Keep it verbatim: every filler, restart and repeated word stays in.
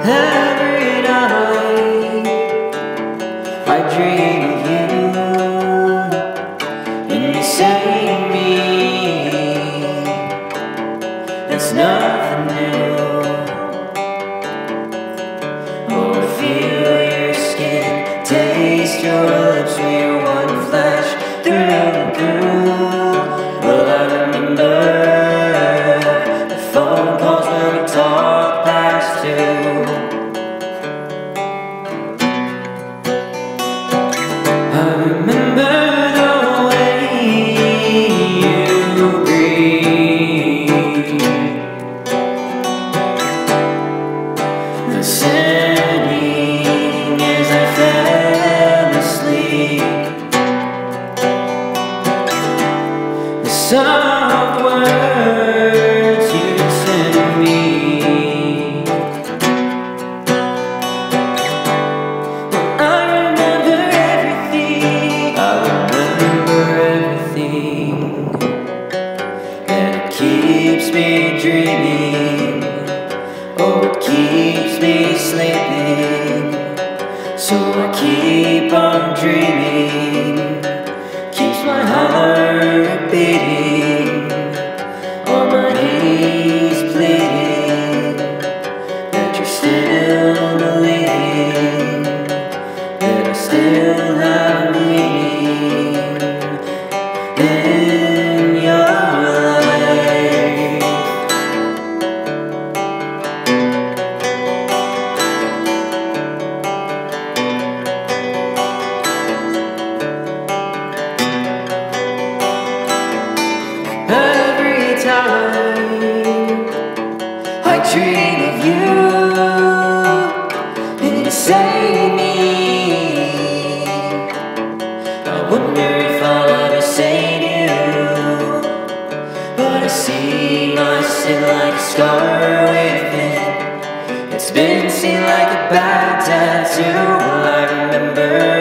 Every night I dream of you, and you say to me, it's nothing new. Oh, I feel your skin, taste your lips, we are one flesh through and through. Well, I remember the phone calls when we talked past two. I remember the way you breathe, listening as I fell asleep, the soft words you said to me. I remember everything, I remember everything, and it keeps me dreaming. Oh, it keeps me sleeping, so I keep on dreaming. Keeps my heart beating, on my knees pleading, that you're still believing, that I still have meaning in your life. Every time I dream of you, and you say to me, I wonder if I'll ever say to you, but I see my sin like a scar within. It's been seen like a bad tattoo. I remember